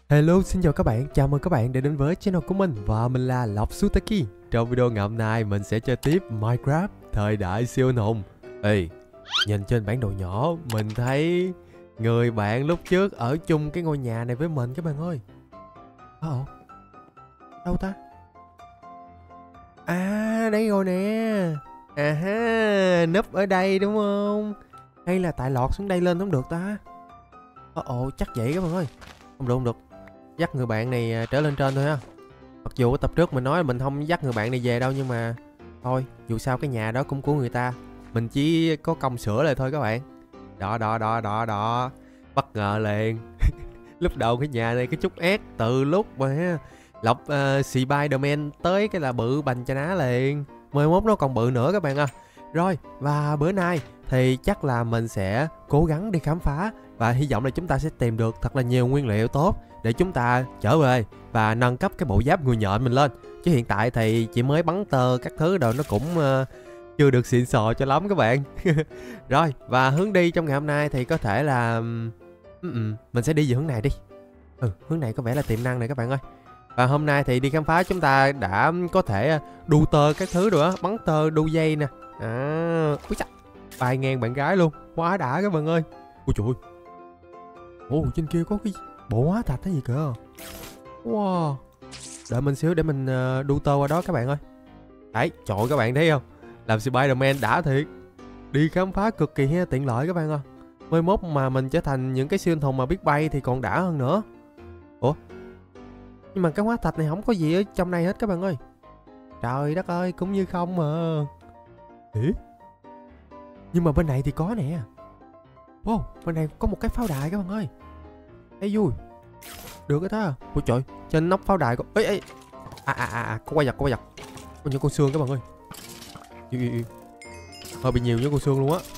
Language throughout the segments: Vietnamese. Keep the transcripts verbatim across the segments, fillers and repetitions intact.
Hello, xin chào các bạn, chào mừng các bạn đã đến với channel của mình và mình là Lộc Sutaki. Trong video ngày hôm nay mình sẽ chơi tiếp Minecraft thời đại siêu anh hùng. Ê, nhìn trên bản đồ nhỏ mình thấy người bạn lúc trước ở chung cái ngôi nhà này với mình các bạn ơi. Ồ, đâu ta? À, đây rồi nè. À ha, núp ở đây đúng không? Hay là tại lọt xuống đây lên không được ta? Ồ, ồ chắc vậy các bạn ơi. Không được, không được. Dắt người bạn này trở lên trên thôi ha. Mặc dù ở tập trước mình nói là mình không dắt người bạn này về đâu, nhưng mà thôi, dù sao cái nhà đó cũng của người ta, mình chỉ có công sửa lại thôi các bạn. Đó đó đó đó đó, bất ngờ liền. Lúc đầu cái nhà này cái chút ép, từ lúc mà Lộc uh, Spiderman tới cái là bự bành cho ná liền. Mai mốt nó còn bự nữa các bạn à. Rồi, và bữa nay thì chắc là mình sẽ cố gắng đi khám phá, và hy vọng là chúng ta sẽ tìm được thật là nhiều nguyên liệu tốt để chúng ta trở về và nâng cấp cái bộ giáp người nhện mình lên. Chứ hiện tại thì chỉ mới bắn tơ các thứ rồi, nó cũng uh, chưa được xịn sò cho lắm các bạn. Rồi, và hướng đi trong ngày hôm nay thì có thể là um, mình sẽ đi về hướng này đi. Ừ, hướng này có vẻ là tiềm năng này các bạn ơi. Và hôm nay thì đi khám phá chúng ta đã có thể đu tơ các thứ rồi á, bắn tơ, đu dây nè. À, úi chà, bay ngang bạn gái luôn, quá đã các bạn ơi. Ôi trời ơi. Ồ, trên kia có cái bộ hóa thạch hay gì kìa. Wow. Đợi mình xíu để mình uh, đu tơ qua đó các bạn ơi. Đấy, trời ơi, các bạn thấy không? Làm Spiderman đã thiệt. Đi khám phá cực kỳ he, tiện lợi các bạn ơi. Mai mốt mà mình trở thành những cái siêu anh hùng mà biết bay thì còn đã hơn nữa. Ủa? Nhưng mà cái hóa thạch này không có gì ở trong này hết các bạn ơi. Trời đất ơi, cũng như không mà. Ê? Nhưng mà bên này thì có nè. Wow, bên này có một cái pháo đài các bạn ơi. Ê vui. Được cái đó. Ôi trời, trên nóc pháo đài có. Ê ê. À à à, à. Có quay giật, có quay giật. Có những con xương các bạn ơi. Yêu, yêu, yêu. Hơi bị nhiều những con xương luôn á.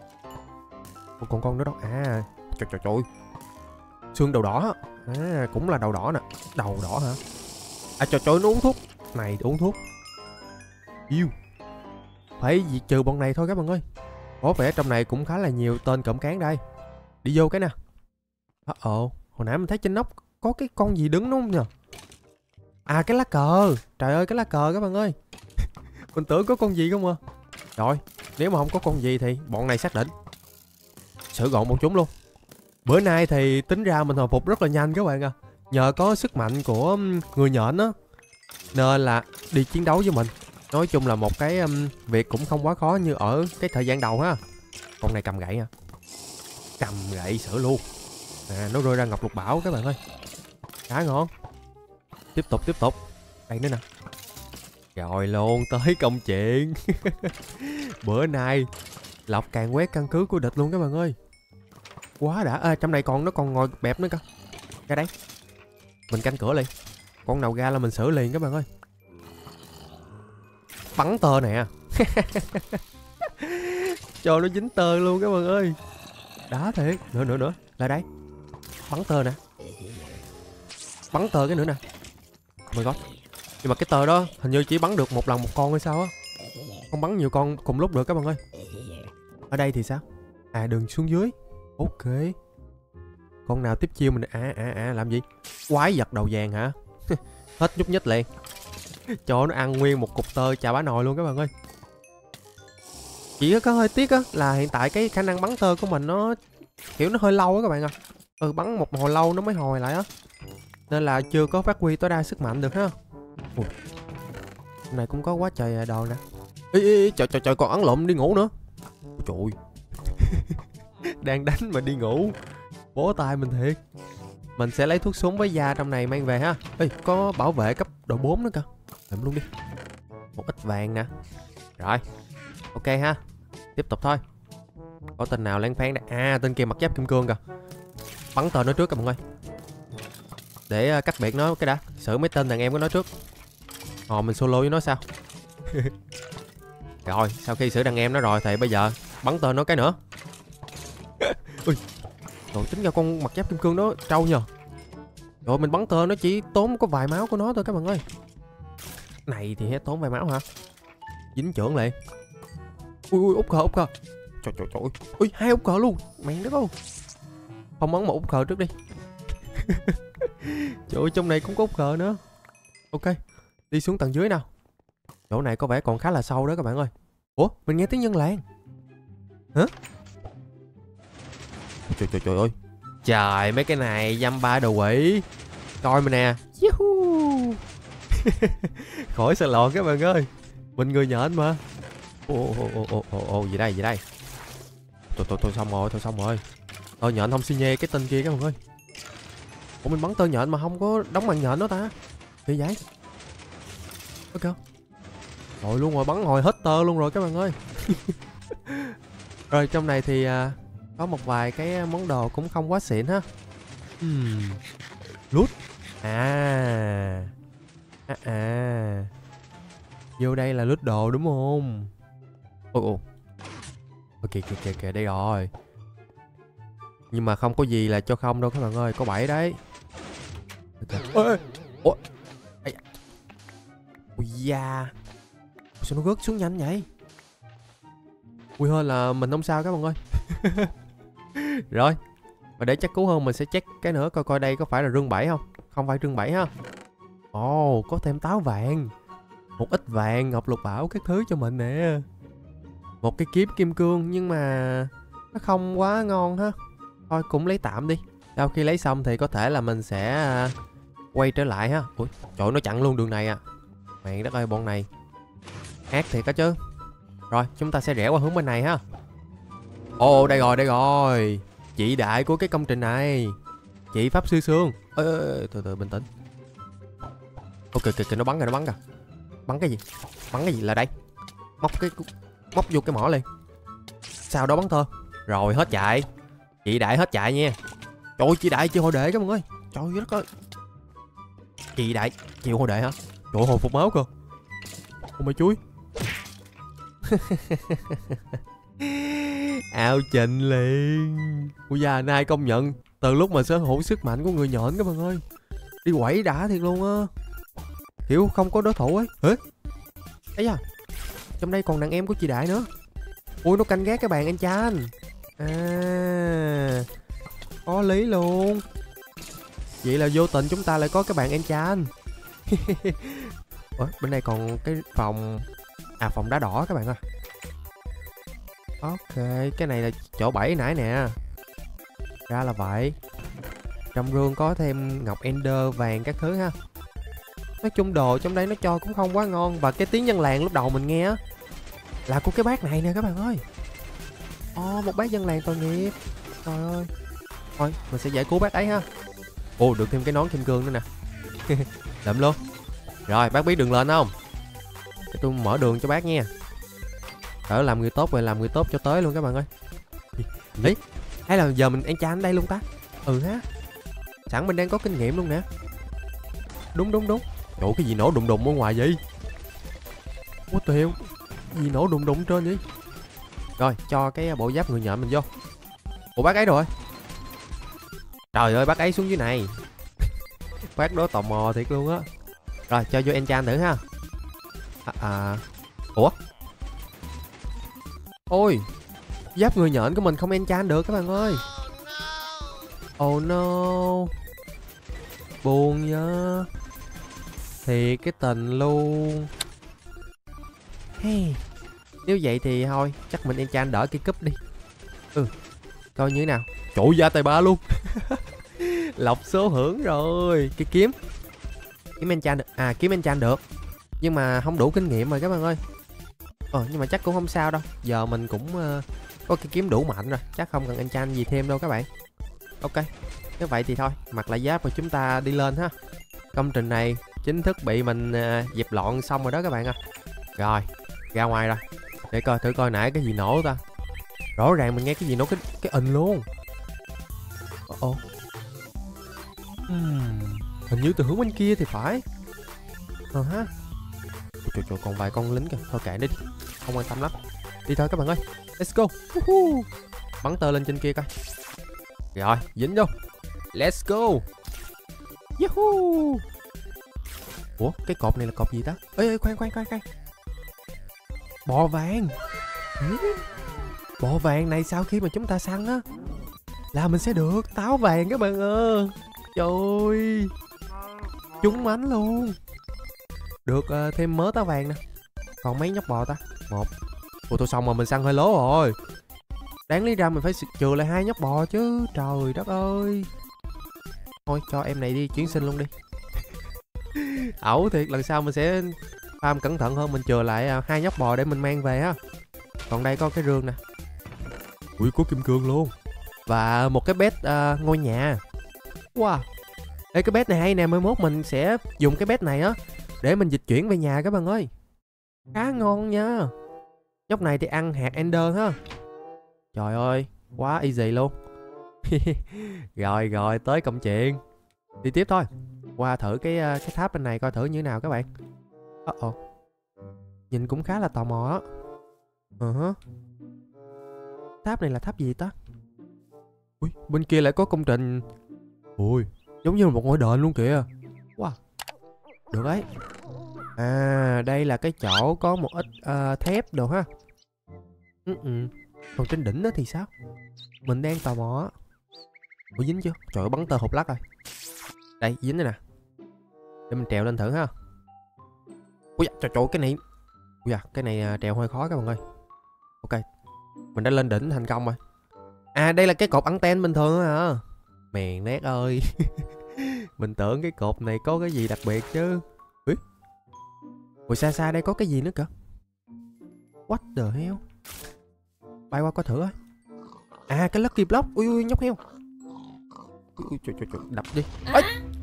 Còn con con nữa đâu. À, trời trời trời. Xương đầu đỏ. À, cũng là đầu đỏ nè. Đầu đỏ hả? À trời trời, nó uống thuốc. Này uống thuốc. Yêu. Phải diệt trừ bọn này thôi các bạn ơi. Có vẻ trong này cũng khá là nhiều tên cộm cán đây. Đi vô cái nè. Ồ, hồi nãy mình thấy trên nóc có cái con gì đứng đúng không nhờ? À, cái lá cờ. Trời ơi, cái lá cờ các bạn ơi. Mình tưởng có con gì không à. Rồi, nếu mà không có con gì thì bọn này xác định xử gọn bọn chúng luôn. Bữa nay thì tính ra mình hồi phục rất là nhanh các bạn à. Nhờ có sức mạnh của người nhện á, nên là đi chiến đấu với mình, nói chung là một cái um, việc cũng không quá khó như ở cái thời gian đầu ha. Con này cầm gậy nha. Cầm gậy sửa luôn. À, nó rơi ra ngọc lục bảo các bạn ơi. Khá ngon. Tiếp tục tiếp tục. Đây nữa nè. Rồi luôn, tới công chuyện. Bữa nay Lộc càng quét căn cứ của địch luôn các bạn ơi. Quá đã. À, trong này còn nó còn ngồi bẹp nữa cơ. Ra đấy. Mình canh cửa liền. Con nào ra là mình xử liền các bạn ơi. Bắn tơ nè. Cho nó dính tơ luôn các bạn ơi. Đã thiệt. Nữa nữa nữa. Lại đây. Bắn tơ nè. Bắn tơ cái nữa nè. Oh my god. Nhưng mà cái tơ đó hình như chỉ bắn được một lần một con hay sao á. Không bắn nhiều con cùng lúc được các bạn ơi. Ở đây thì sao? À, đường xuống dưới. Ok. Con nào tiếp chiêu mình. À à à, làm gì? Quái vật đầu vàng hả? Hết nhúc nhích liền. Cho nó ăn nguyên một cục tơ chà bá nồi luôn các bạn ơi. Chỉ có hơi tiếc á là hiện tại cái khả năng bắn tơ của mình nó kiểu nó hơi lâu á các bạn ạ. À. Ừ, bắn một hồi lâu nó mới hồi lại á. Nên là chưa có phát huy tối đa sức mạnh được ha. Ui. Này cũng có quá trời đồ nè. Ê, ê, ê, trời trời trời, còn ấn lộn đi ngủ nữa. Ôi trời ơi. Đang đánh mà đi ngủ. Bó tay mình thiệt. Mình sẽ lấy thuốc súng với da trong này mang về ha. Ê, có bảo vệ cấp độ bốn nữa cơ. Làm luôn đi. Một ít vàng nè. Rồi. Ok ha. Tiếp tục thôi. Có tên nào lén phán đây? À, tên kia mặc giáp kim cương kìa. Bắn tên nó trước các bạn ơi. Để cắt biệt nó cái đã. Xử mấy tên đàn em của nó trước. Ồ, mình solo với nó sao? Rồi, sau khi xử đàn em nó rồi thì bây giờ bắn tên nó cái nữa. Ui. Rồi tính ra con mặc giáp kim cương đó trâu nhờ. Rồi mình bắn tên nó chỉ tốn có vài máu của nó thôi các bạn ơi. Này thì hết tốn vài máu hả? Dính trưởng liền. Ui ui, úp cờ úp cờ. Trời trời trời. Ui, hai úp cờ luôn. Mẹ đất không. Không bắn một úp cờ trước đi. Trời ơi, trong này cũng có ốc cờ nữa. Ok, đi xuống tầng dưới nào. Chỗ này có vẻ còn khá là sâu đó các bạn ơi. Ủa, mình nghe tiếng dân làng. Hả? Trời trời trời ơi. Trời, mấy cái này dăm ba đồ quỷ. Coi mình nè. Khỏi sợ lọt các bạn ơi. Mình người nhện mà. Ồ ồ ồ ồ ồ ồ gì đây gì đây. Thôi thôi thôi xong rồi, thôi xong rồi. Tơ nhện không xi nhê cái tên kia các bạn ơi. Ủa mình bắn tơ nhện mà không có đóng màn nhện đó ta. Gì vậy? Ok. Rồi luôn rồi, bắn hồi hết tơ luôn rồi các bạn ơi. Rồi trong này thì à, có một vài cái món đồ cũng không quá xịn ha. Hmm. Loot. À. À à. Vô đây là loot đồ đúng không? Ồ ồ. Ok kìa kìa kìa đây rồi. Nhưng mà không có gì là cho không đâu các bạn ơi, có bảy đấy. Ôi. Ủa. Ui da. Sao nó rớt xuống nhanh vậy? Ui hơi là mình không sao các bạn ơi. Rồi. Và để chắc cú hơn mình sẽ check cái nữa coi coi đây có phải là rương bảy không. Không phải rương bảy ha. Ồ, oh, có thêm táo vàng. Một ít vàng, ngọc lục bảo các thứ cho mình nè. Một cái kiếm kim cương nhưng mà nó không quá ngon ha. Thôi cũng lấy tạm đi. Sau khi lấy xong thì có thể là mình sẽ quay trở lại ha. Ui, trời nó chặn luôn đường này à. Mẹ đất ơi bọn này ác thiệt á chứ. Rồi chúng ta sẽ rẽ qua hướng bên này ha. Ồ đây rồi đây rồi. Chị đại của cái công trình này. Chị pháp sư Sương. Ê, ê, ê, từ từ bình tĩnh. Ok kìa kìa nó bắn kìa nó bắn kìa. Bắn cái gì? Bắn cái gì là đây? Móc cái móc vô cái mỏ liền. Sau đó bắn thơ. Rồi hết chạy. Chị đại hết chạy nha. Trời ơi, chị đại chịu hồi đệ các bạn ơi. Trời ơi đất ơi. Chị đại chịu hồi đệ hả? Trời ơi, hồi phục máu cơ. Ôi mày chuối. Ao trình liền. Ui da, nay công nhận từ lúc mà sở hữu sức mạnh của người nhện các bạn ơi, đi quẩy đã thiệt luôn á. Kiểu không có đối thủ ấy. Hả? Ấy da, trong đây còn đàn em của chị đại nữa. Ui nó canh gác cái bàn enchant. À, có lý luôn. Vậy là vô tình chúng ta lại có cái bàn enchant. Ủa, bên đây còn cái phòng. À phòng đá đỏ các bạn ơi. Ok, cái này là chỗ bảy nãy nè. Ra là vậy. Trong rương có thêm ngọc ender vàng các thứ ha. Nói chung đồ trong đây nó cho cũng không quá ngon. Và cái tiếng dân làng lúc đầu mình nghe á là của cái bác này nè các bạn ơi. Ồ, một bác dân làng tội nghiệp. Trời ơi. Thôi mình sẽ giải cứu bác ấy ha. Ồ được thêm cái nón kim cương nữa nè. Đậm luôn. Rồi bác biết đường lên không? Để tôi mở đường cho bác nha. Đỡ làm người tốt rồi làm người tốt cho tới luôn các bạn ơi. Ý, hay là giờ mình enchant đây luôn ta? Ừ ha. Sẵn mình đang có kinh nghiệm luôn nè. Đúng đúng đúng. Ủa cái gì nổ đùng đùng ở ngoài vậy? Ủa tiêu. Gì nổ đùng đùng trên vậy? Rồi cho cái bộ giáp người nhện mình vô. Ủa bác ấy rồi. Trời ơi bác ấy xuống dưới này. Bác đó tò mò thiệt luôn á. Rồi cho vô enchant thử ha. À, à. Ủa. Ôi, giáp người nhện của mình không enchant được các bạn ơi. Oh no. Buồn nhá. Thì cái tình luôn. Hey. Nếu vậy thì thôi, chắc mình enchant đỡ cái cúp đi. Ừ. Coi như thế nào. Trội da tài ba luôn. Lọc số hưởng rồi. Cái kiếm. Kiếm enchant được. À kiếm enchant được. Nhưng mà không đủ kinh nghiệm rồi các bạn ơi. Ờ nhưng mà chắc cũng không sao đâu. Giờ mình cũng uh, có cái kiếm đủ mạnh rồi. Chắc không cần enchant gì thêm đâu các bạn. Ok. Nếu vậy thì thôi. Mặc lại giáp và chúng ta đi lên ha. Công trình này chính thức bị mình uh, dẹp loạn xong rồi đó các bạn ạ. À. Rồi. Ra ngoài rồi. Để coi thử coi nãy cái gì nổ ta. Rõ ràng mình nghe cái gì nổ cái cái ình luôn. Ồ. Hmm. Hình như từ hướng bên kia thì phải. Ờ ha. Trời trời còn vài con lính kìa. Thôi kệ đi. Không quan tâm lắm. Đi thôi các bạn ơi. Let's go. Uh-huh. Bắn tơ lên trên kia coi. Rồi dính vô. Let's go. Yahoo. Ủa cái cột này là cột gì ta? Ê, ê khoan khoan khoan khoan. Bò vàng. Ừ. Bò vàng này sau khi mà chúng ta săn á là mình sẽ được táo vàng các bạn ơi. Trời ơi. Trúng mánh luôn. Được uh, thêm mớ tá vàng nè. Còn mấy nhóc bò ta? Một. Ủa tôi xong mà mình săn hơi lố rồi. Đáng lý ra mình phải trừ lại hai nhóc bò chứ. Trời đất ơi. Thôi cho em này đi chuyển sinh luôn đi. Ẩu thiệt, lần sau mình sẽ farm cẩn thận hơn. Mình chừa lại uh, hai nhóc bò để mình mang về ha. Còn đây có cái rương nè. Ui có kim cương luôn. Và một cái bed uh, ngôi nhà. Wow. Ê cái bed này hay nè. Mai mốt mình sẽ dùng cái bed này á để mình dịch chuyển về nhà các bạn ơi. Khá ngon nha. Nhóc này thì ăn hạt ender ha. Trời ơi, quá easy luôn. Rồi rồi tới công chuyện. Đi tiếp thôi. Qua thử cái cái tháp bên này coi thử như thế nào các bạn. Ờ uh -oh. Nhìn cũng khá là tò mò á. Ờ uh -huh. Tháp này là tháp gì ta? Ui, bên kia lại có công trình. Ui, giống như là một ngôi đền luôn kìa. Wow. Được đấy. À, đây là cái chỗ có một ít uh, thép đồ ha. Ừ, ừ. Còn trên đỉnh đó thì sao? Mình đang tò mò. Ủa dính chưa? Trời ơi bắn tơ hộp lắc rồi. Đây dính đây nè. Để mình trèo lên thử ha. Ui da, trời, trời cái này. Ui da, cái này trèo hơi khó các bạn ơi. Ok. Mình đã lên đỉnh thành công rồi. À đây là cái cột anten bình thường hả? Mèn nét ơi. Mình tưởng cái cột này có cái gì đặc biệt chứ. Ui. Ui xa xa đây có cái gì nữa kìa. What the hell? Bay qua coi thử á. À cái lucky block. Ui ui nhóc heo. Ui, ui trời, trời, trời, đập đi. Ê!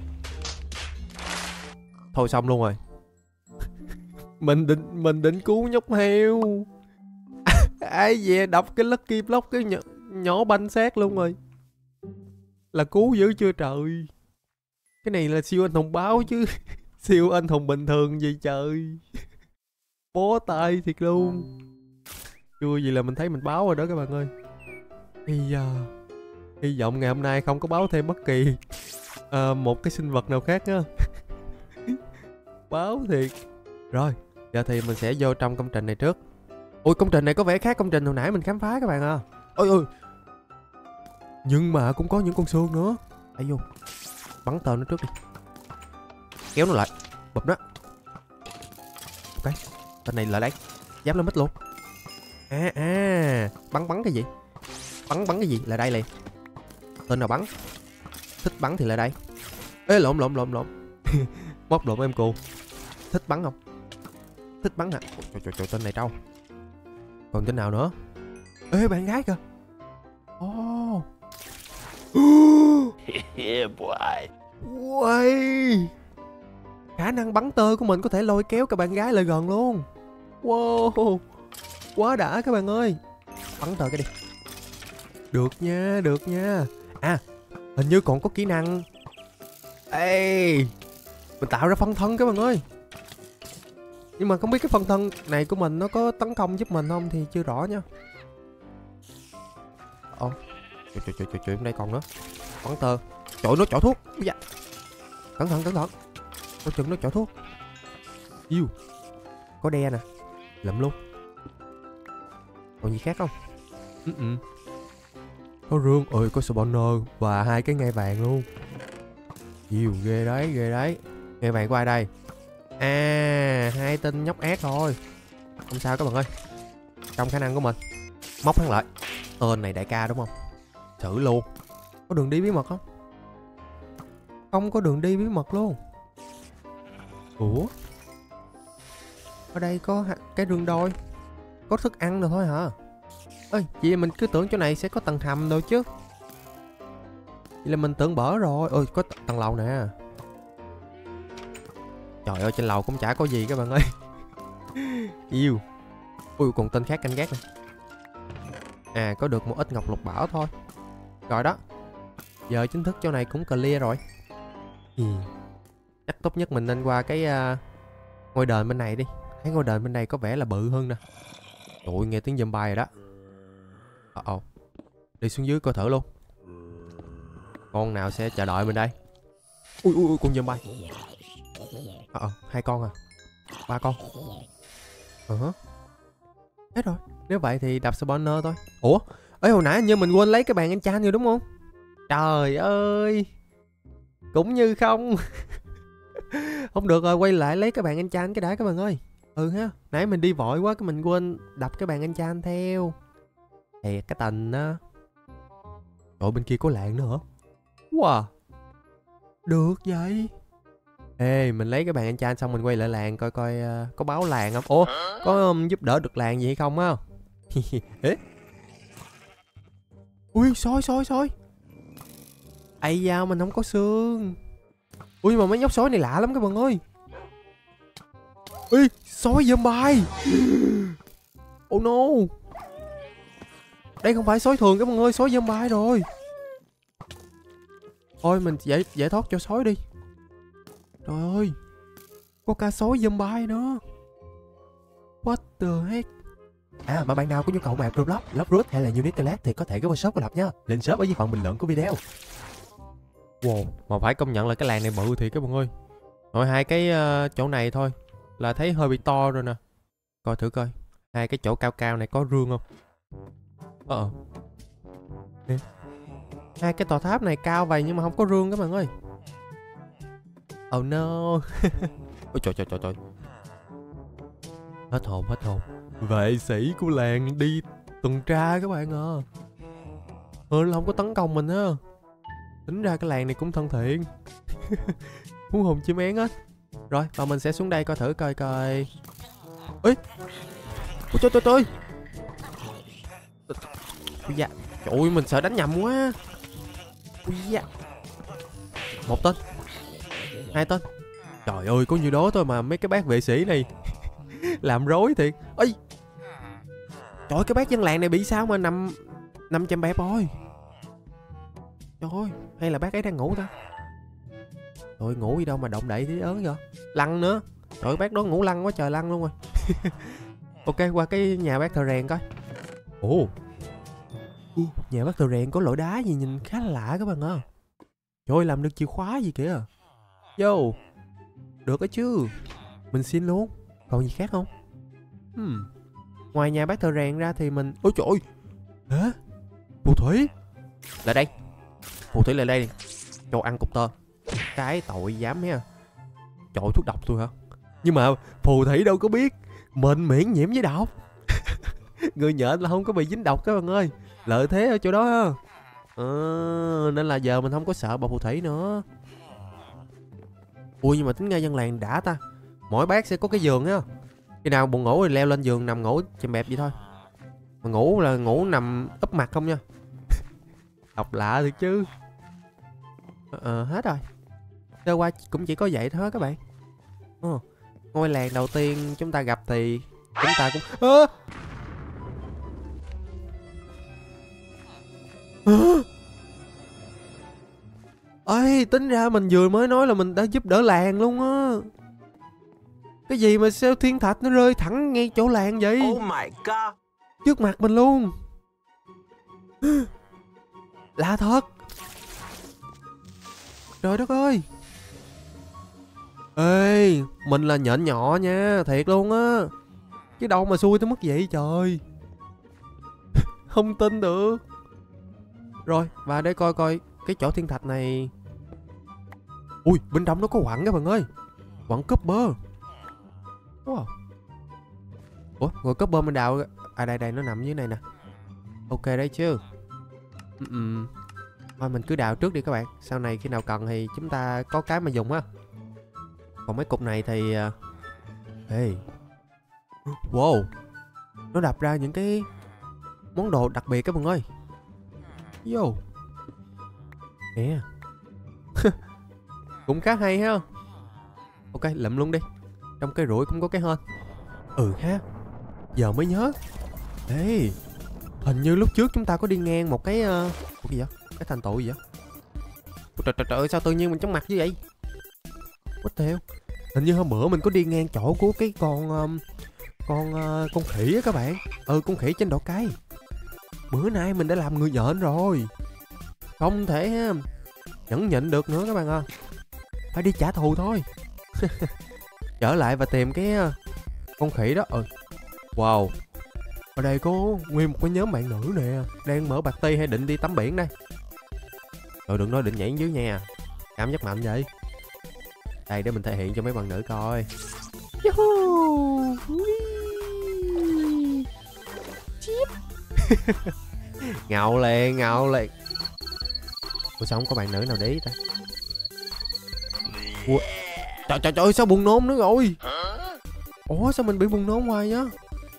Thôi xong luôn rồi. Mình định mình định cứu nhóc heo. Ai về đập cái lucky block cái nhỏ, nhỏ banh xác luôn rồi. Là cứu dữ chưa trời. Cái này là siêu anh hùng báo chứ. Siêu anh hùng bình thường gì trời. Bó tay thiệt luôn. Chưa gì là mình thấy mình báo rồi đó các bạn ơi. Bây giờ hy vọng ngày hôm nay không có báo thêm bất kỳ uh, một cái sinh vật nào khác nhá. Báo thiệt. Rồi giờ thì mình sẽ vô trong công trình này trước. Ôi công trình này có vẻ khác công trình hồi nãy mình khám phá các bạn à. Ôi ôi. Nhưng mà cũng có những con xương nữa. Hãy vô. Bắn tờ nó trước đi. Kéo nó lại. Bụp nó. Ok. Tên này lại đấy. Giáp lên mít luôn. À à. Bắn bắn cái gì? Bắn bắn cái gì? Là đây liền. Tên nào bắn? Thích bắn thì lại đây. Ê lộn lộn lộn lộn. Móc lộn em cô. Thích bắn không? Thích bắn hả? Ôi, trời, trời, trời tên này trâu. Còn tên nào nữa? Ê bạn gái kìa. Oh. Yeah boy. Uầy. Khả năng bắn tơ của mình có thể lôi kéo cả bạn gái lại gần luôn. Wow. Quá đã các bạn ơi. Bắn tơ cái đi. Được nha, được nha. À, hình như còn có kỹ năng. Ê, mình tạo ra phân thân các bạn ơi. Nhưng mà không biết cái phân thân này của mình nó có tấn công giúp mình không thì chưa rõ nha. Ồ, trời trời trời trời trời, đây còn nữa. Bắn tơ. Trời nó chỏ thuốc. Dạ. Cẩn thận cẩn thận. Có chừng nó chỏ thuốc. Yêu. Có đe nè. Lụm luôn. Còn gì khác không? Ừ ừ. Có rương, ơi có spawner và hai cái ngai vàng luôn. Nhiều ghê đấy, ghê đấy. Ngai vàng của ai đây? À, hai tên nhóc ác thôi. Không sao các bạn ơi. Trong khả năng của mình. Móc hắn lại. Tên này đại ca đúng không? Xử luôn. Có đường đi bí mật không? Không có đường đi bí mật luôn. Ủa? Ở đây có cái rương đôi. Có thức ăn rồi thôi hả? Ơi, vậy mình cứ tưởng chỗ này sẽ có tầng hầm đâu chứ. Vậy là mình tưởng bở rồi. Ôi, có tầng lầu nè. Trời ơi, trên lầu cũng chả có gì các bạn ơi. Yêu. Ui, còn tên khác canh gác nè. À, có được một ít ngọc lục bảo thôi. Rồi đó. Giờ chính thức chỗ này cũng clear rồi. Ừ. Chắc tốt nhất mình nên qua cái uh, ngôi đền bên này đi. Thấy ngôi đền bên này có vẻ là bự hơn nè. Trời ơi, nghe tiếng zombie rồi đó. Ờ ồ. Đi xuống dưới coi thử luôn. Con nào sẽ chờ đợi mình đây? Ui ui ui con zombie. Ờ ờ, hai con à? Ba con. Ờ hả? Hết rồi. Nếu vậy thì đập spawner thôi. Ủa? Ê hồi nãy như mình quên lấy cái bàn enchant rồi đúng không? Trời ơi. Cũng như không. Không được rồi, quay lại lấy cái bàn enchant cái đã các bạn ơi. Ừ ha, nãy mình đi vội quá cái mình quên đập cái bàn enchant theo. Thì cái tình á. Trời, bên kia có làng nữa hả? Wow. Được vậy. Ê, mình lấy cái bàn enchant xong mình quay lại làng coi coi uh, có báo làng không. Ủa, có um, giúp đỡ được làng gì hay không á? Ê. Ui, sói sói sói. Ây da, mình không có xương. Ui, mà mấy nhóc sói này lạ lắm các bạn ơi. Ui, sói zombie. Oh no. Đây không phải sói thường các bạn ơi, sói zombie rồi. Thôi mình giải giải thoát cho sói đi. Trời ơi, có cả sói zombie nữa. What the heck. À, mà bạn nào có nhu cầu map Roblox, Lockroot hay là Unitelet thì có thể ghé vào shop của Lập nha. Link shop ở dưới phần bình luận của video. Wow, mà phải công nhận là cái làng này bự thiệt các bạn ơi. Nội hai cái uh, chỗ này thôi là thấy hơi bị to rồi nè. Coi thử coi, hai cái chỗ cao cao này có rương không? Ờ. Nè. Hai cái tòa tháp này cao vậy nhưng mà không có rương các bạn ơi. Oh no. Ôi trời trời trời trời. Hết hồn hết hồn. Vệ sĩ của làng đi tuần tra các bạn à. Ừ, không có tấn công mình á. Tính ra cái làng này cũng thân thiện. Muốn hồn chim én á. Rồi và mình sẽ xuống đây coi thử coi coi. Ê. Ôi trời trời trời. Ui da. Trời ơi, mình sợ đánh nhầm quá. Ui da. Một tên. Hai tên. Trời ơi, có nhiêu đó thôi mà mấy cái bác vệ sĩ này làm rối thiệt. Ây. Trời ơi, cái bác dân làng này bị sao mà nằm năm trăm bẹp rồi. Trời ơi, hay là bác ấy đang ngủ ta? Trời ơi, ngủ gì đâu mà động đậy thế ớn vậy? Lăn nữa. Trời ơi, bác đó ngủ lăn quá trời lăn luôn rồi. Ok, qua cái nhà bác thợ rèn coi. Ồ. Ừ, nhà bác thợ rèn có lỗ đá gì nhìn khá là lạ các bạn ạ. Trời ơi, làm được chìa khóa gì kìa. Yo. Được đó chứ. Mình xin luôn. Còn gì khác không? Hmm. Ngoài nhà bác thợ rèn ra thì mình... Ôi trời ơi. Hả? Phù thủy. Lại đây. Phù thủy lại đây đi. Cho ăn cục tơ. Cái tội dám ha. Trời, thuốc độc thôi hả? Nhưng mà phù thủy đâu có biết mình miễn nhiễm với độc. Người nhện là không có bị dính độc các bạn ơi. Lợi thế ở chỗ đó ha. À, nên là giờ mình không có sợ bà phù thủy nữa. Ui, nhưng mà tính ra dân làng đã ta. Mỗi bác sẽ có cái giường á. Khi nào buồn ngủ thì leo lên giường nằm ngủ chèm bẹp vậy thôi. Mà ngủ là ngủ nằm úp mặt không nha. Độc lạ thiệt chứ. Ờ, hết rồi. Sơ qua cũng chỉ có vậy thôi các bạn. Ờ, ngôi làng đầu tiên chúng ta gặp thì chúng ta cũng... À! À! Ê, tính ra mình vừa mới nói là mình đã giúp đỡ làng luôn á. Cái gì mà sao thiên thạch nó rơi thẳng ngay chỗ làng vậy? Oh my god. Trước mặt mình luôn. Lạ thật. Trời đất ơi. Ê, mình là nhện nhỏ nha, thiệt luôn á. Chứ đâu mà xui tới mức vậy trời. Không tin được. Rồi, và để coi coi cái chỗ thiên thạch này. Ui, bên trong nó có quặng các bạn ơi. Quặng copper. Wow. Ủa, rồi copper mình đào. À đây đây, nó nằm dưới này nè. Ok đấy chứ. Ừ, ừ. Thôi mình cứ đào trước đi các bạn. Sau này khi nào cần thì chúng ta có cái mà dùng á. Còn mấy cục này thì... Ê. Wow. Nó đập ra những cái món đồ đặc biệt các bạn ơi. Yo. Nè. Cũng khá hay ha. Ok, lụm luôn đi. Trong cái rủi cũng có cái hên. Ừ ha. Giờ mới nhớ. Ê, hình như lúc trước chúng ta có đi ngang một cái... Uh... Ủa gì vậy? Cái thành tựu gì vậy? Ủa, trời, trời trời ơi, sao tự nhiên mình chóng mặt như vậy? What the hell? Hình như hôm bữa mình có đi ngang chỗ của cái con... Um, con uh, con khỉ á các bạn. Ừ, con khỉ trên đỏ cây. Bữa nay mình đã làm người nhện rồi. Không thể ha. Nhẫn nhịn được nữa các bạn à. Phải đi trả thù thôi. Trở lại và tìm cái uh, con khỉ đó. Ừ. Wow. Ở đây có nguyên một cái nhóm bạn nữ nè. Đang mở party hay định đi tắm biển đây. Rồi đừng nói định nhảy dưới nha. Cảm giác mạnh vậy. Đây để mình thể hiện cho mấy bạn nữ coi. Yahoo! Chip. Ngầu liền, ngầu liền. Ủa sao không có bạn nữ nào để ý ta? Ủa? Trời trời trời, sao buồn nôn nữa rồi? Ủa sao mình bị buồn nôn hoài á?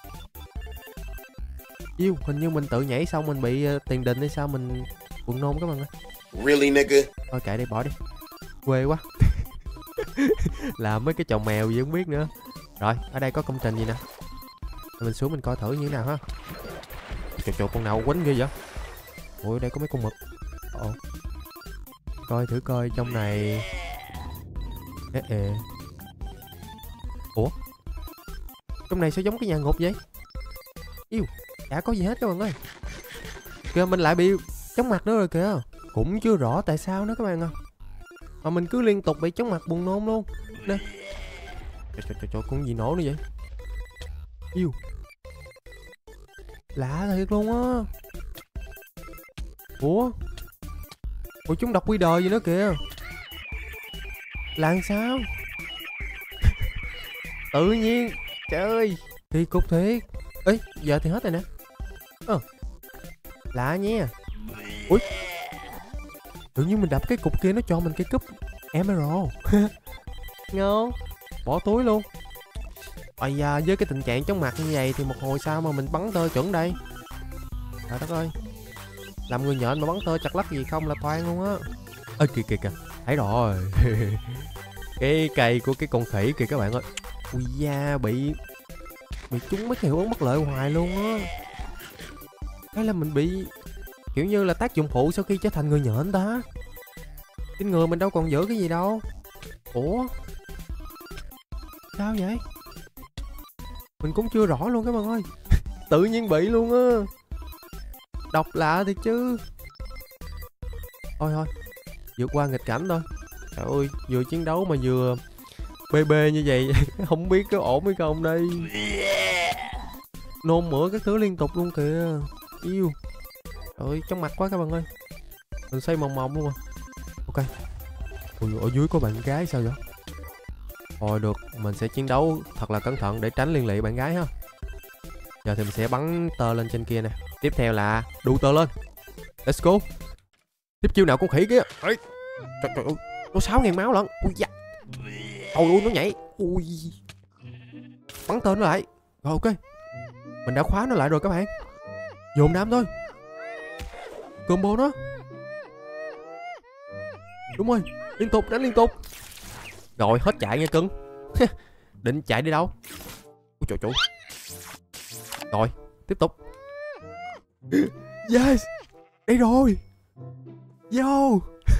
Yêu, hình như mình tự nhảy xong mình bị uh, tiền đình hay sao mình buồn nôn các bạn ơi. Really nigga? Thôi kệ đi, bỏ đi. Quê quá. Làm mấy cái chồng mèo gì không biết nữa. Rồi, ở đây có công trình gì nè. Mình xuống mình coi thử như thế nào ha. Trời trời, con nào quánh ghê vậy? Ủa đây có mấy con mực. Ồ. Coi thử coi trong này. Ê ê. Ủa? Trong này sao giống cái nhà ngục vậy? Yêu, chả có gì hết các bạn ơi. Kìa mình lại bị chóng mặt nữa rồi kìa. Cũng chưa rõ tại sao nữa các bạn ơi. Mà mình cứ liên tục bị chóng mặt buồn nôn luôn. Nè. Trời trời trời, trời con gì nổ nữa vậy? Yêu. Lạ thiệt luôn á. Ủa? Ủa chúng đọc quy đời gì nữa kìa. Là sao? Tự nhiên. Trời ơi. Thì cục thiệt. Ê giờ thì hết rồi nè. Ờ. Lạ nha. Ui. Tự nhiên mình đập cái cục kia nó cho mình cái cúp Emerald. Ngon. Bỏ túi luôn. Ây da, với cái tình trạng chóng mặt như vậy thì một hồi sao mà mình bắn tơ chuẩn đây? Trời đất ơi. Làm người nhện mà bắn tơ chặt lắc gì không là toan luôn á. Ê kìa kìa kìa. Thấy rồi. Cái cây của cái con khỉ kìa các bạn ơi. Ui da, bị bị trúng mấy cái hiệu ứng bất lợi hoài luôn á. Hay là mình bị kiểu như là tác dụng phụ sau khi trở thành người nhện ta? Trên người mình đâu còn giữ cái gì đâu. Ủa? Sao vậy? Mình cũng chưa rõ luôn các bạn ơi. Tự nhiên bị luôn á. Độc lạ thiệt chứ. Thôi thôi, vượt qua nghịch cảnh thôi. Trời ơi, vừa chiến đấu mà vừa bê bê như vậy. Không biết có ổn hay không đây. Nôn mửa các thứ liên tục luôn kìa. Yêu. Trời ơi, chóng mặt quá các bạn ơi. Mình xoay mòng mòng luôn rồi. Ok. Ui, ở dưới có bạn gái sao vậy? Thôi được, mình sẽ chiến đấu thật là cẩn thận để tránh liên lụy bạn gái ha. Giờ thì mình sẽ bắn tơ lên trên kia nè. Tiếp theo là đu tơ lên. Let's go. Tiếp chiêu nào con khỉ kia. Ê. Trời trời ơi, nó sáu ngàn máu lận. Ui da. Ôi ui nó nhảy. Ui. Bắn tơ nó lại. Rồi ok. Mình đã khóa nó lại rồi các bạn. Dồn đám thôi. Combo nó. Đúng rồi, liên tục đánh liên tục. Rồi hết chạy nha cưng. Định chạy đi đâu? Ôi trời trời. Rồi tiếp tục. Yes. Đây rồi. Yo.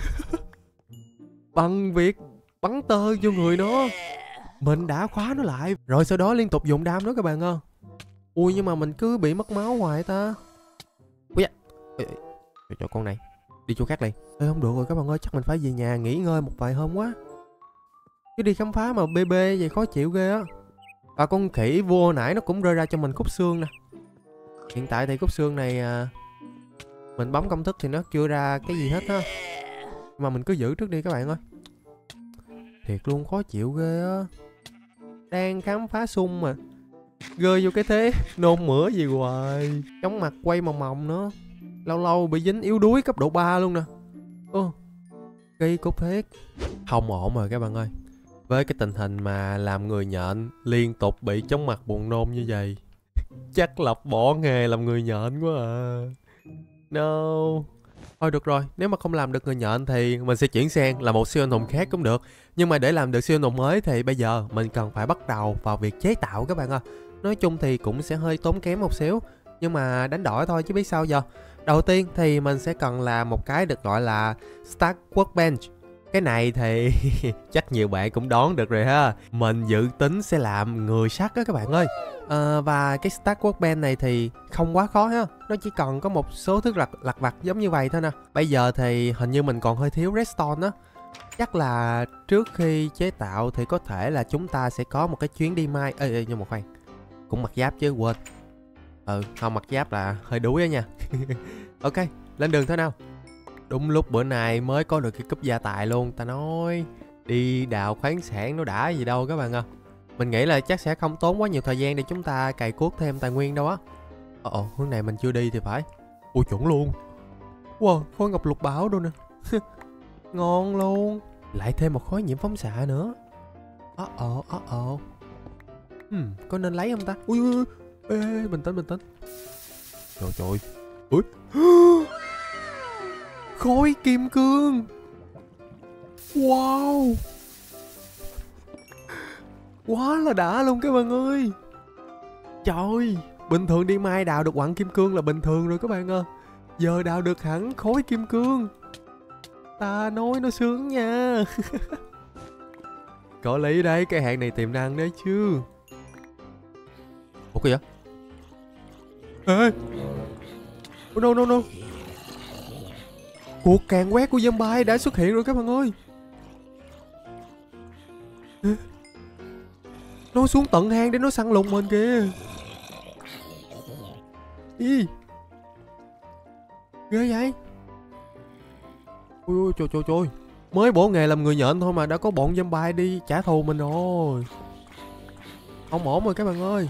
Bằng việc bắn tơ vô người nó, mình đã khóa nó lại. Rồi sau đó liên tục dùng đam đó các bạn ơi. Ui nhưng mà mình cứ bị mất máu hoài ta. Ui da. Trời trời con này. Đi chỗ khác đi. Ê không được rồi các bạn ơi, chắc mình phải về nhà nghỉ ngơi một vài hôm quá. Chứ đi khám phá mà bê bê vậy khó chịu ghê á. Và con khỉ vua nãy nó cũng rơi ra cho mình khúc xương nè. Hiện tại thì khúc xương này à, mình bấm công thức thì nó chưa ra cái gì hết ha. Mà mình cứ giữ trước đi các bạn ơi. Thiệt luôn khó chịu ghê á. Đang khám phá sung mà rơi vô cái thế nôn mửa gì hoài. Chóng mặt quay mòng mòng nữa. Lâu lâu bị dính yếu đuối cấp độ ba luôn nè. Ồ, gây cốt thiết. Không ổn rồi các bạn ơi. Với cái tình hình mà làm người nhện liên tục bị chóng mặt buồn nôn như vậy, chắc là bỏ nghề làm người nhện quá à. No. Thôi được rồi, nếu mà không làm được người nhện thì mình sẽ chuyển sang là một siêu anh hùng khác cũng được. Nhưng mà để làm được siêu anh hùng mới thì bây giờ mình cần phải bắt đầu vào việc chế tạo các bạn ơi. Nói chung thì cũng sẽ hơi tốn kém một xíu, nhưng mà đánh đổi thôi chứ biết sao giờ. Đầu tiên thì mình sẽ cần làm một cái được gọi là Stack Workbench. Cái này thì chắc nhiều bạn cũng đoán được rồi ha. Mình dự tính sẽ làm người sắt á các bạn ơi. à, Và cái Stack Workbench này thì không quá khó ha. Nó chỉ cần có một số thứ lặt lặt vặt giống như vậy thôi nè. Bây giờ thì hình như mình còn hơi thiếu redstone á. Chắc là trước khi chế tạo thì có thể là chúng ta sẽ có một cái chuyến đi mai. Ê, ê nhưng mà khoan, cũng mặc giáp chứ quên. Ừ không mặc giáp là hơi đuối á nha. Ok, lên đường thôi nào. Đúng lúc bữa nay mới có được cái cúp gia tài luôn. Ta nói Đi đào khoáng sản nó đã gì đâu các bạn à. Mình nghĩ là chắc sẽ không tốn quá nhiều thời gian để chúng ta cày cuốc thêm tài nguyên đâu á. Ồ, hướng này mình chưa đi thì phải. Ui chuẩn luôn. Wow, khối ngọc lục bảo đâu nè. Ngon luôn. Lại thêm một khối nhiễm phóng xạ nữa. Ồ ồ ồ ồ. Hmm, có nên lấy không ta? Ui ui ui. Ê, ê, bình tĩnh bình tĩnh. Trời trời. Ui. Khối kim cương. Wow. Quá là đã luôn các bạn ơi. Trời, bình thường đi mai đào được quặng kim cương là bình thường rồi các bạn ơi. Giờ đào được hẳn khối kim cương. Ta nói nó sướng nha. Có lý đấy, cái hạng này tiềm năng đấy chứ. Ủa kìa. Ê. Oh no no no. Cuộc càn quét của zombie đã xuất hiện rồi các bạn ơi. Ê. Nó xuống tận hang để nó săn lùng mình kìa. Ý. Ghê vậy. Ui ui trời trời trời. Mới bổ nghề làm người nhện thôi mà đã có bọn zombie đi trả thù mình rồi. Không ổn rồi các bạn ơi.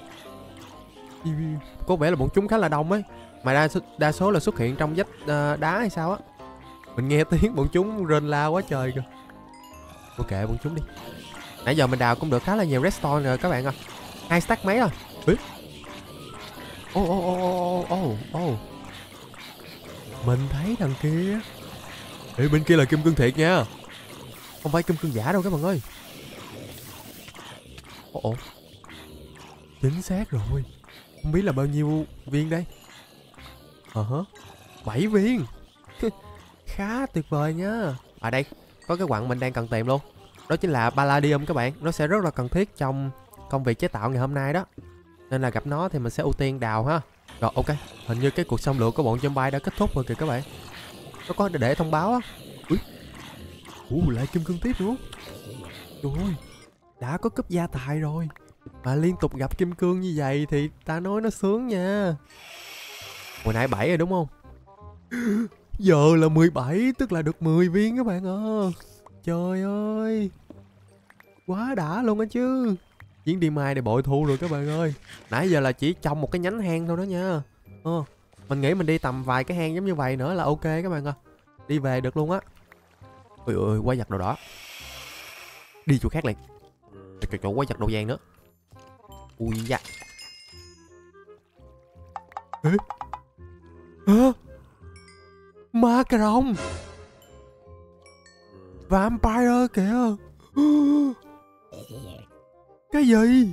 Có vẻ là bọn chúng khá là đông ấy. Mà đa, đa số là xuất hiện trong vách uh, đá hay sao á. Mình nghe tiếng bọn chúng rên la quá trời kìa. Ok bọn chúng đi. Nãy giờ mình đào cũng được khá là nhiều redstone rồi các bạn ơi. Hai stack mấy rồi. Ô ô ô ô ô ô. Mình thấy thằng kia. Ê bên kia là kim cương thiệt nha. Không phải kim cương giả đâu các bạn ơi. Ồ ồ. Chính xác rồi. Không biết là bao nhiêu viên đây. Ờ hả. Bảy viên. Khá tuyệt vời nha. À đây, có cái quặng mình đang cần tìm luôn. Đó chính là Palladium các bạn. Nó sẽ rất là cần thiết trong công việc chế tạo ngày hôm nay đó. Nên là gặp nó thì mình sẽ ưu tiên đào ha. Rồi ok, hình như cái cuộc xâm lược của bọn zombie đã kết thúc rồi kìa các bạn. Nó có để thông báo á. Ui. Ủa lại kim cương tiếp nữa. Trời ơi, đã có cấp gia tài rồi. Mà liên tục gặp kim cương như vậy thì ta nói nó sướng nha. Hồi nãy bảy rồi đúng không? Giờ là mười bảy, tức là được mười viên các bạn ơi. Trời ơi. Quá đã luôn á chứ. Chuyến đi mai để bội thu rồi các bạn ơi. Nãy giờ là chỉ trong một cái nhánh hang thôi đó nha. Ờ, mình nghĩ mình đi tầm vài cái hang giống như vậy nữa là ok các bạn ơi. Đi về được luôn á. Ôi ôi, quái vật đồ đỏ. Đi chỗ khác liền. Trời trời, quái vật đồ vàng nữa. Ui da. Ê. Hả? Ma cà rồng. Vampire kìa. Cái gì?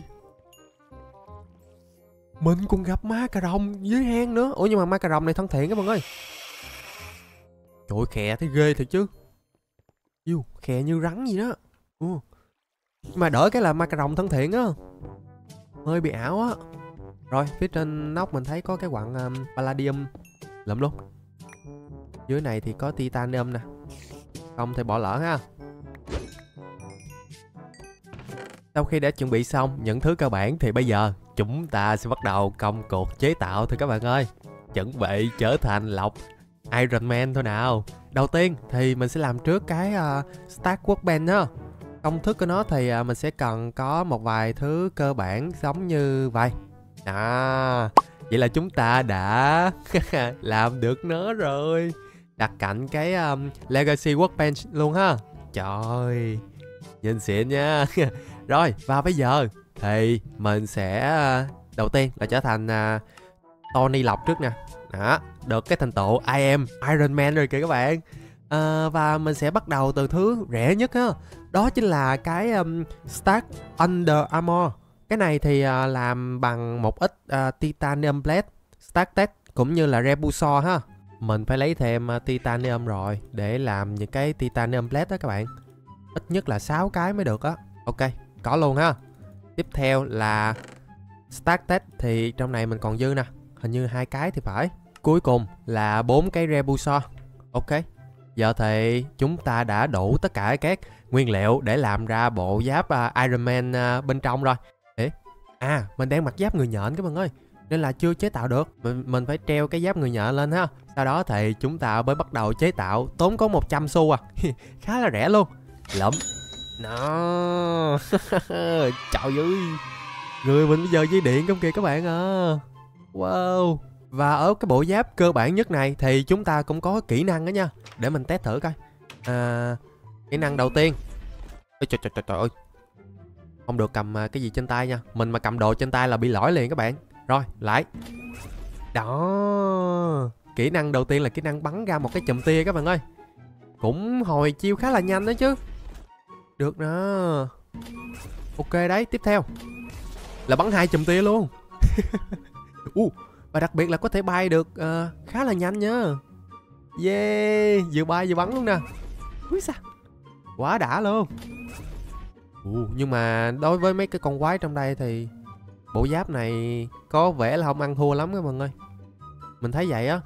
Mình còn gặp ma cà rồng dưới hang nữa. Ủa nhưng mà ma cà rồng này thân thiện các bạn ơi. Trời ơi, khè thấy ghê thật chứ. Yêu, khè như rắn gì đó. Ừ. Mà đỡ cái là ma cà rồng thân thiện á. Hơi bị ảo á. Rồi phía trên nóc mình thấy có cái quặng um, Palladium lụm luôn. Dưới này thì có Titanium nè. Không thì bỏ lỡ ha. Sau khi đã chuẩn bị xong những thứ cơ bản thì bây giờ chúng ta sẽ bắt đầu công cuộc chế tạo thôi các bạn ơi. Chuẩn bị trở thành lộc Iron Man thôi nào. Đầu tiên thì mình sẽ làm trước cái uh, Stack Workbench ha. Công thức của nó thì uh, mình sẽ cần có một vài thứ cơ bản giống như vậy. À, vậy là chúng ta đã làm được nó rồi. Đặt cạnh cái um, Legacy Workbench luôn ha. Trời, nhìn xịn nha. Rồi, và bây giờ thì mình sẽ đầu tiên là trở thành uh, Tony Lộc trước nè. Đó, được cái thành tựu I am Iron Man rồi kìa các bạn. À, và mình sẽ bắt đầu từ thứ rẻ nhất á. Đó chính là cái um, Stack Under Armor. Cái này thì uh, làm bằng một ít uh, Titanium Plate, Stack Tech cũng như là Rebusor ha. Mình phải lấy thêm uh, Titanium rồi để làm những cái Titanium Plate đó các bạn. Ít nhất là sáu cái mới được á. Ok, có luôn ha. Tiếp theo là Stack Tech thì trong này mình còn dư nè. Hình như hai cái thì phải. Cuối cùng là bốn cái Rebusor. Ok. Giờ thì chúng ta đã đủ tất cả các nguyên liệu để làm ra bộ giáp uh, Iron Man uh, bên trong rồi. Ê, à mình đang mặc giáp người nhện các bạn ơi. Nên là chưa chế tạo được. Mình, mình phải treo cái giáp người nhện lên ha. Sau đó thì chúng ta mới bắt đầu chế tạo. Tốn có một trăm xu à. Khá là rẻ luôn. Lụm. Nó. Trời ơi. Người mình bây giờ dây điện không kìa các bạn à. Wow. Và ở cái bộ giáp cơ bản nhất này thì chúng ta cũng có kỹ năng đó nha. Để mình test thử coi. À, kỹ năng đầu tiên. Ê, trời, trời, trời, trời ơi. Không được cầm cái gì trên tay nha. Mình mà cầm đồ trên tay là bị lỗi liền các bạn. Rồi, lại. Đó. Kỹ năng đầu tiên là kỹ năng bắn ra một cái chùm tia các bạn ơi. Cũng hồi chiêu khá là nhanh đó chứ. Được nè. Ok đấy, tiếp theo là bắn hai chùm tia luôn. uh, Và đặc biệt là có thể bay được uh, khá là nhanh nha. Yeah, vừa bay vừa bắn luôn nè. Úi sao, quá đã luôn. uh, Nhưng mà đối với mấy cái con quái trong đây thì bộ giáp này có vẻ là không ăn thua lắm các bạn ơi. Mình thấy vậy á.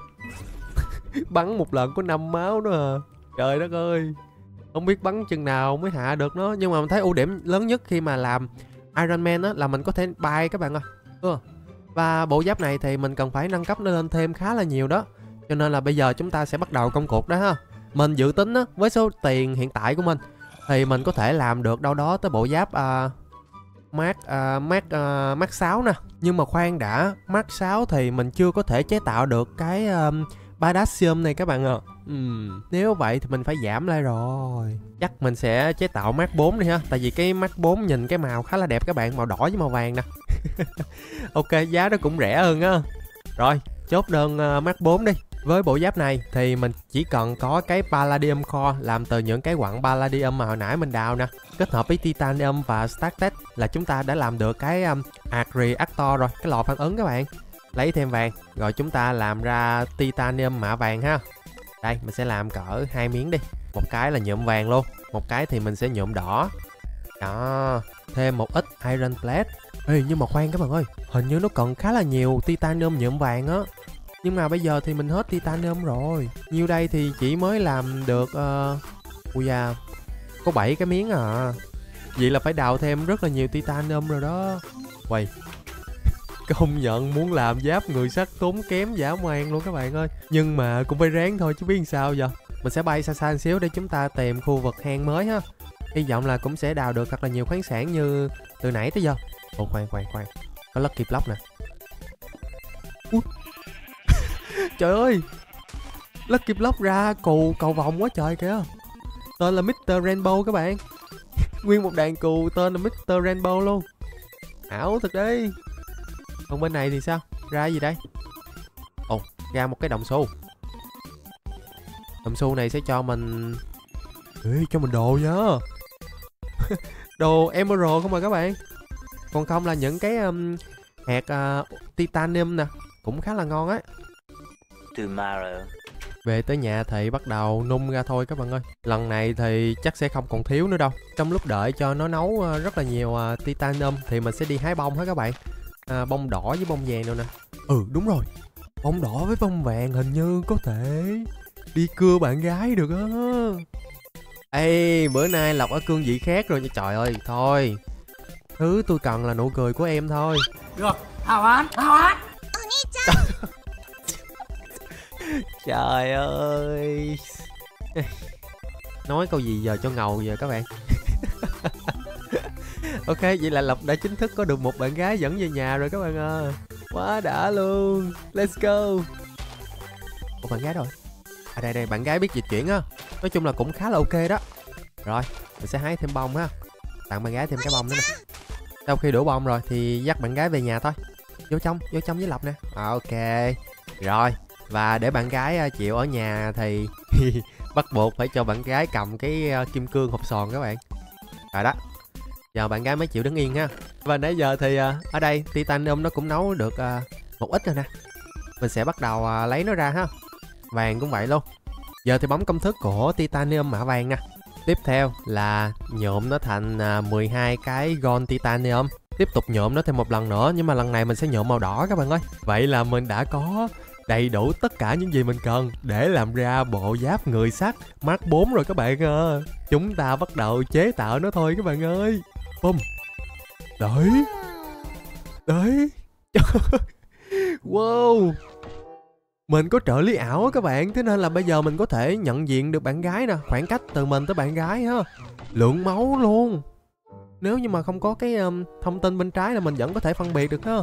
Bắn một lần có năm máu nữa à. Trời đất ơi. Không biết bắn chừng nào mới hạ được nó. Nhưng mà mình thấy ưu điểm lớn nhất khi mà làm Iron Man á là mình có thể bay các bạn ơi. ừ. Và bộ giáp này thì mình cần phải nâng cấp nó lên thêm khá là nhiều đó. Cho nên là bây giờ chúng ta sẽ bắt đầu công cuộc đó ha. Mình dự tính á, với số tiền hiện tại của mình thì mình có thể làm được đâu đó tới bộ giáp uh, Mark, uh, Mark, uh, Mark sáu nè. Nhưng mà khoan đã, Mark sáu thì mình chưa có thể chế tạo được cái um, Badassium này các bạn ạ. à. uhm, Nếu vậy thì mình phải giảm lại rồi. Chắc mình sẽ chế tạo Mark bốn đi ha. Tại vì cái Mark bốn nhìn cái màu khá là đẹp các bạn. Màu đỏ với màu vàng nè. Ok, giá nó cũng rẻ hơn á. Rồi, chốt đơn uh, Mark bốn đi. Với bộ giáp này thì mình chỉ cần có cái Palladium Core làm từ những cái quặng Palladium mà hồi nãy mình đào nè. Kết hợp với Titanium và Startech là chúng ta đã làm được cái um, Arc Reactor rồi. Cái lò phản ứng các bạn. Lấy thêm vàng rồi chúng ta làm ra Titanium mạ vàng ha. Đây mình sẽ làm cỡ hai miếng đi. Một cái là nhuộm vàng luôn, một cái thì mình sẽ nhuộm đỏ. Đó, thêm một ít Iron Plate. Ê, nhưng mà khoan các bạn ơi, hình như nó cần khá là nhiều Titanium nhuộm vàng á. Nhưng mà bây giờ thì mình hết Titanium rồi. Nhiêu đây thì chỉ mới làm được uh... Ui da, có bảy cái miếng à. Vậy là phải đào thêm rất là nhiều Titanium rồi đó. Quay, công nhận muốn làm giáp người sắt tốn kém dã man luôn các bạn ơi. Nhưng mà cũng phải ráng thôi chứ biết sao giờ. Mình sẽ bay xa xa một xíu để chúng ta tìm khu vực hang mới ha. Hy vọng là cũng sẽ đào được thật là nhiều khoáng sản như từ nãy tới giờ. Ồ khoan khoan khoan, có Lucky Block nè. Ui. Trời ơi, Lucky Block ra cù cầu vòng quá trời kìa. Tên là mít tơ Rainbow các bạn. Nguyên một đàn cù tên là mít tơ Rainbow luôn. Ảo thật đấy. Còn bên này thì sao? Ra gì đây? Ồ, ra một cái đồng xu. Đồng xu này sẽ cho mình... Ê, cho mình đồ nha. Đồ Emerald không mà các bạn. Còn không là những cái um, hạt uh, Titanium nè. Cũng khá là ngon á. Tomorrow. Về tới nhà thì bắt đầu nung ra thôi các bạn ơi. Lần này thì chắc sẽ không còn thiếu nữa đâu. Trong lúc đợi cho nó nấu uh, rất là nhiều uh, Titanium thì mình sẽ đi hái bông hết các bạn. À, bông đỏ với bông vàng nữa nè. Ừ đúng rồi, bông đỏ với bông vàng hình như có thể đi cưa bạn gái được á. Ê, bữa nay Lộc ở cương vị khác rồi nha. Trời ơi, thôi, thứ tôi cần là nụ cười của em thôi. Được, hào án, hào án. Trời ơi. Nói câu gì giờ cho ngầu giờ các bạn. Ok, vậy là Lộc đã chính thức có được một bạn gái dẫn về nhà rồi các bạn ơi. Quá đã luôn. Let's go. Một bạn gái rồi. À đây đây, bạn gái biết dịch chuyển á. Nói chung là cũng khá là ok đó. Rồi, mình sẽ hái thêm bông ha. Tặng bạn gái thêm cái bông nữa nè. Sau khi đổ bông rồi thì dắt bạn gái về nhà thôi. Vô trong, vô trong với Lộc nè. Ok. Rồi, và để bạn gái chịu ở nhà thì bắt buộc phải cho bạn gái cầm cái kim cương hộp sòn các bạn. Rồi đó. Giờ bạn gái mới chịu đứng yên ha. Và nãy giờ thì uh, ở đây Titanium nó cũng nấu được uh, một ít rồi nè. Mình sẽ bắt đầu uh, lấy nó ra ha. Vàng cũng vậy luôn. Giờ thì bấm công thức của Titanium mạ vàng nè. Tiếp theo là nhuộm nó thành uh, mười hai cái Gold Titanium. Tiếp tục nhuộm nó thêm một lần nữa. Nhưng mà lần này mình sẽ nhuộm màu đỏ các bạn ơi. Vậy là mình đã có đầy đủ tất cả những gì mình cần để làm ra bộ giáp người sắt Mark bốn rồi các bạn ơi. Chúng ta bắt đầu chế tạo nó thôi các bạn ơi. Bum. Đấy. Đấy. Wow. Mình có trợ lý ảo á các bạn, thế nên là bây giờ mình có thể nhận diện được bạn gái nè, khoảng cách từ mình tới bạn gái ha. Lượng máu luôn. Nếu như mà không có cái um, thông tin bên trái là mình vẫn có thể phân biệt được ha.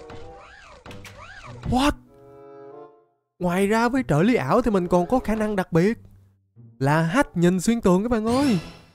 What? Ngoài ra với trợ lý ảo thì mình còn có khả năng đặc biệt là hack nhìn xuyên tường các bạn ơi.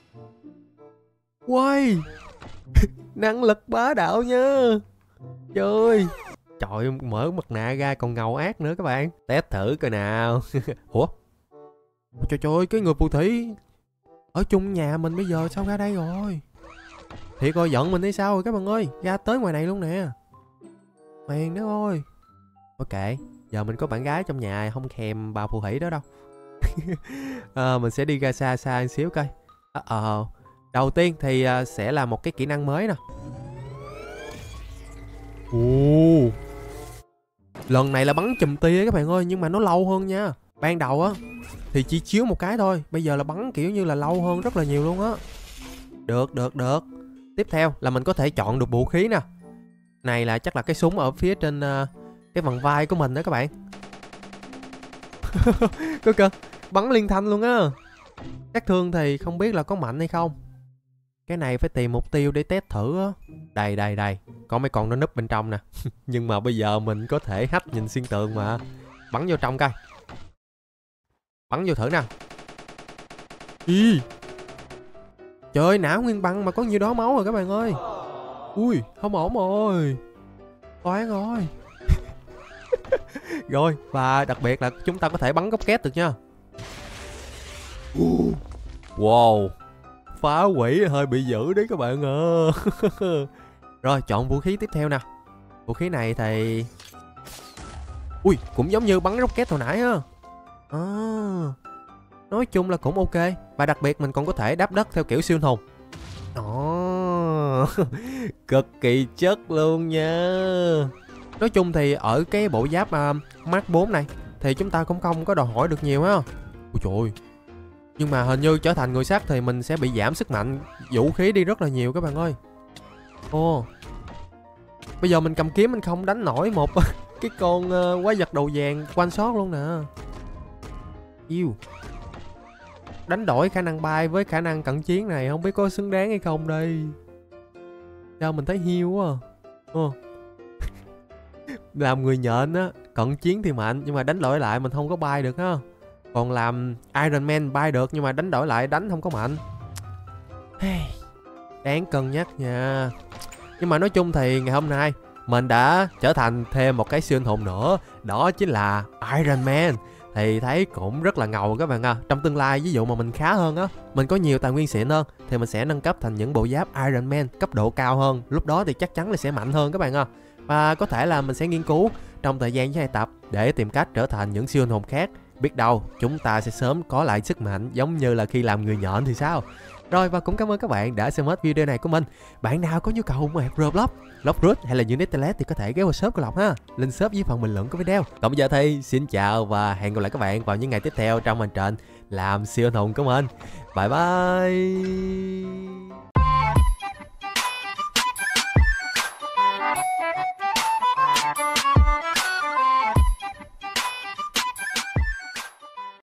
Wow. Năng lực bá đạo nha. Trời. Trời, mở mặt nạ ra còn ngầu ác nữa các bạn. Test thử coi nào. Ủa? Trời trời, cái người phù thủy ở chung nhà mình bây giờ sao ra đây rồi? Thiệt rồi, giận mình hay sao rồi các bạn ơi? Ra tới ngoài này luôn nè. Mèn đó ơi. Ok, giờ mình có bạn gái trong nhà, không thèm bà phù thủy đó đâu. à, Mình sẽ đi ra xa xa một xíu coi. Ờ à, uh, đầu tiên thì uh, sẽ là một cái kỹ năng mới nè. Ồ, lần này là bắn chùm tia các bạn ơi, nhưng mà nó lâu hơn nha. Ban đầu á thì chỉ chiếu một cái thôi, bây giờ là bắn kiểu như là lâu hơn rất là nhiều luôn á. Được được được. Tiếp theo là mình có thể chọn được vũ khí nè. Này là chắc là cái súng ở phía trên uh, cái phần vai của mình đó các bạn. Cơ cơ, bắn liên thanh luôn á. Sát thương thì không biết là có mạnh hay không. Cái này phải tìm mục tiêu để test thử á. Đây đây đây, có mấy con nó núp bên trong nè. Nhưng mà bây giờ mình có thể hack nhìn xuyên tường mà. Bắn vô trong coi. Bắn vô thử nè. Ý. Trời, não nguyên băng mà có nhiêu đó máu rồi các bạn ơi. Ui, không ổn rồi. Toán rồi. Rồi, và đặc biệt là chúng ta có thể bắn góc két được nha. Wow, phá hủy hơi bị dữ đấy các bạn ơi. Rồi, chọn vũ khí tiếp theo nè. Vũ khí này thì... Ui, cũng giống như bắn rocket hồi nãy á. À, nói chung là cũng ok. Và đặc biệt mình còn có thể đáp đất theo kiểu siêu anh hùng. Ồ, cực kỳ chất luôn nha. Nói chung thì ở cái bộ giáp uh, Mark bốn này thì chúng ta cũng không có đòi hỏi được nhiều ha. Ôi trời ơi. Nhưng mà hình như trở thành người sắt thì mình sẽ bị giảm sức mạnh vũ khí đi rất là nhiều các bạn ơi. Ồ, bây giờ mình cầm kiếm mình không đánh nổi một cái con uh, quái vật đầu vàng one shot luôn nè. Yêu. Đánh đổi khả năng bay với khả năng cận chiến này không biết có xứng đáng hay không đây. Sao mình thấy hiu quá à. Ồ. Làm người nhện á, cận chiến thì mạnh nhưng mà đánh đổi lại mình không có bay được ha. Còn làm Iron Man bay được nhưng mà đánh đổi lại đánh không có mạnh. Đáng cân nhắc nha. Nhưng mà nói chung thì ngày hôm nay mình đã trở thành thêm một cái siêu anh hùng nữa. Đó chính là Iron Man. Thì thấy cũng rất là ngầu các bạn à. Trong tương lai ví dụ mà mình khá hơn á, mình có nhiều tài nguyên xịn hơn thì mình sẽ nâng cấp thành những bộ giáp Iron Man cấp độ cao hơn. Lúc đó thì chắc chắn là sẽ mạnh hơn các bạn à. Và có thể là mình sẽ nghiên cứu trong thời gian với hai tập để tìm cách trở thành những siêu anh hùng khác. Biết đâu chúng ta sẽ sớm có lại sức mạnh giống như là khi làm người nhện thì sao. Rồi, và cũng cảm ơn các bạn đã xem hết video này của mình. Bạn nào có nhu cầu mua hạt Roblox, Loftroot hay là Unitelet thì có thể ghé vào shop của Lộc ha. Link shop dưới phần bình luận của video. Còn bây giờ thì xin chào và hẹn gặp lại các bạn vào những ngày tiếp theo trong hành trình làm siêu anh hùng của mình. Bye bye.